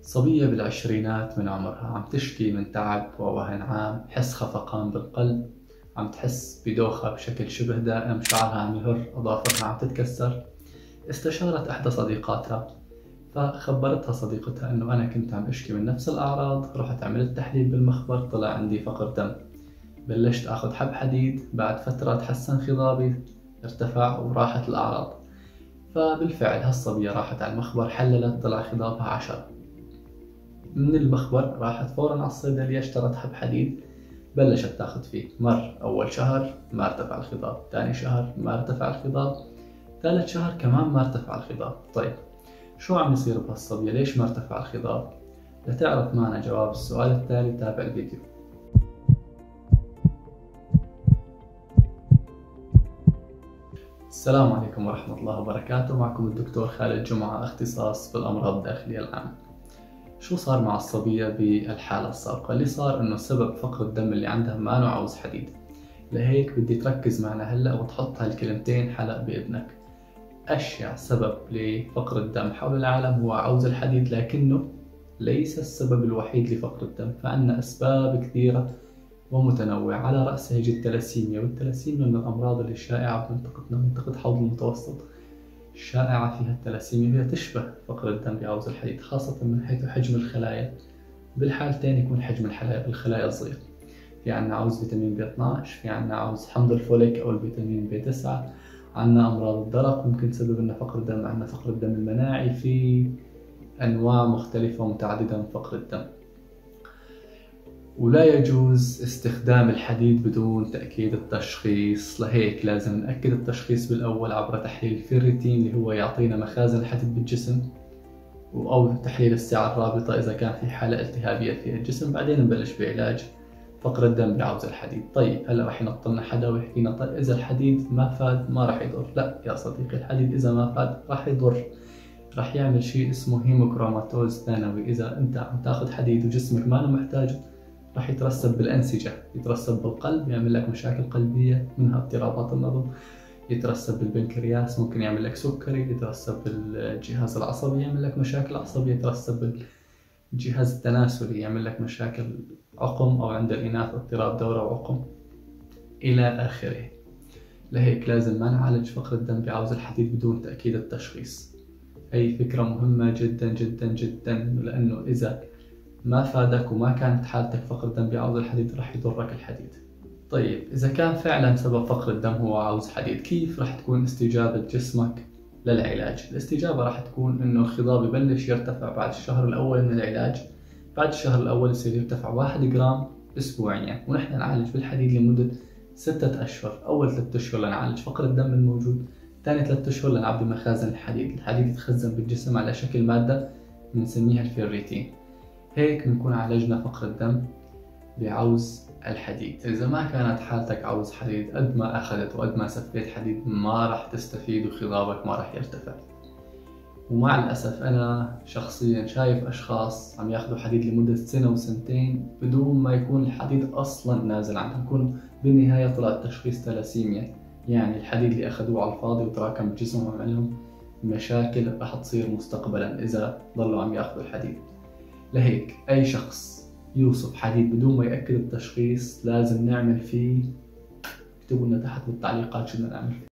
صبية بالعشرينات من عمرها عم تشكي من تعب ووهن عام، حس خفقان بالقلب، عم تحس بدوخة بشكل شبه دائم، شعرها عم يهر، أظافرها عم تتكسر. استشارت إحدى صديقاتها، فخبرتها صديقتها إنه أنا كنت عم أشكي من نفس الأعراض، رحت عملت تحليل بالمخبر طلع عندي فقر دم. بلشت آخذ حب حديد، بعد فترة تحسن خضابي، ارتفع وراحت الأعراض. فبالفعل هالصبية راحت على المخبر، حللت طلع خضابها 10. من المخبر راحت فورا على الصيدلية، اشترت حب حديد، بلشت تاخذ فيه. مر أول شهر ما ارتفع الخضاب، ثاني شهر ما ارتفع الخضاب، ثالث شهر كمان ما ارتفع الخضاب. طيب شو عم يصير بهالصبية؟ ليش ما ارتفع الخضاب؟ لتعرف معنا جواب السؤال التالي تابع الفيديو. السلام عليكم ورحمة الله وبركاته، معكم الدكتور خالد جمعة، اختصاص بالأمراض الداخلية العامة. شو صار مع الصبية بالحالة السابقة؟ اللي صار إنه سبب فقر الدم اللي عندها ما له عاوز حديد. لهيك بدي تركز معنا هلأ وتحط هالكلمتين حلق بإذنك. أشيع سبب لفقر الدم حول العالم هو عوز الحديد، لكنه ليس السبب الوحيد لفقر الدم، فعندنا أسباب كثيرة ومتنوعة، على رأسها يجي التلاسيميا. والتلاسيميا من الأمراض اللي شائعة بمنطقتنا، منطقة حوض المتوسط، الشائعة فيها التلاسيميا، هي تشبه فقر الدم بعوز الحديد، خاصة من حيث حجم الخلايا. بالحالتين يكون حجم الخلايا صغير. في عنا عوز فيتامين بي 12، في عنا عوز حمض الفوليك أو الفيتامين بي 9، عنا أمراض الدرق ممكن تسبب لنا فقر الدم، عنا فقر الدم المناعي، في أنواع مختلفة ومتعددة من فقر الدم. ولا يجوز استخدام الحديد بدون تأكيد التشخيص، لهيك لازم نأكد التشخيص بالأول عبر تحليل الفيريتين اللي هو يعطينا مخازن الحديد بالجسم، أو تحليل السعة الرابطة إذا كان في حالة التهابية في الجسم. بعدين نبلش بعلاج فقر الدم بعوز الحديد. طيب هلا رح ينط لنا حدا ويحكي لنا طيب إذا الحديد ما فاد ما رح يضر. لا يا صديقي، الحديد إذا ما فاد رح يضر، رح يعمل شيء اسمه هيموكروماتوز ثانوي. إذا أنت عم تاخذ حديد وجسمك ما محتاجه رح يترسب بالأنسجة، يترسب بالقلب، يعمل لك مشاكل قلبية منها اضطرابات النبض، يترسب بالبنكرياس ممكن يعمل لك سكري، يترسب بالجهاز العصبي يعمل لك مشاكل عصبية، يترسب بالجهاز التناسلي يعمل لك مشاكل عقم، أو عند الإناث اضطراب دورة وعقم إلى آخره. لهيك لازم ما نعالج فقر الدم بعوز الحديد بدون تأكيد التشخيص. هي فكرة مهمة جدا جدا جدا، لأنه إذا ما فادك وما كانت حالتك فقر دم بعوز الحديد رح يضرك الحديد. طيب إذا كان فعلا سبب فقر الدم هو عوز حديد، كيف رح تكون استجابة جسمك للعلاج؟ الاستجابة رح تكون إنه الخضاب يبلش يرتفع بعد الشهر الأول من العلاج. بعد الشهر الأول يصير يرتفع 1 جرام أسبوعيا، ونحن نعالج بالحديد لمدة 6 أشهر. أول 3 أشهر لنعالج فقر الدم الموجود، ثاني 3 أشهر لنعبي مخازن الحديد. الحديد يتخزن بالجسم على شكل مادة بنسميها الفيريتين. هيك بنكون عالجنا فقر الدم بعوز الحديد. إذا ما كانت حالتك عوز حديد، قد ما أخذت وقد ما سفيت حديد ما رح تستفيد وخضابك ما رح يرتفع. ومع الأسف أنا شخصيا شايف أشخاص عم ياخذوا حديد لمدة 1 و2 بدون ما يكون الحديد أصلا نازل عندهم، يكون بالنهاية طلع تشخيص تلاسيميا، يعني الحديد اللي أخذوه على الفاضي وتراكم بجسمهم وعمل لهم مشاكل رح تصير مستقبلا إذا ضلوا عم ياخذوا الحديد. لهيك أي شخص يوصف حديد بدون ما يأكد التشخيص لازم نعمل فيه، اكتبوا لنا تحت بالتعليقات شو بدنا نعمل فيه.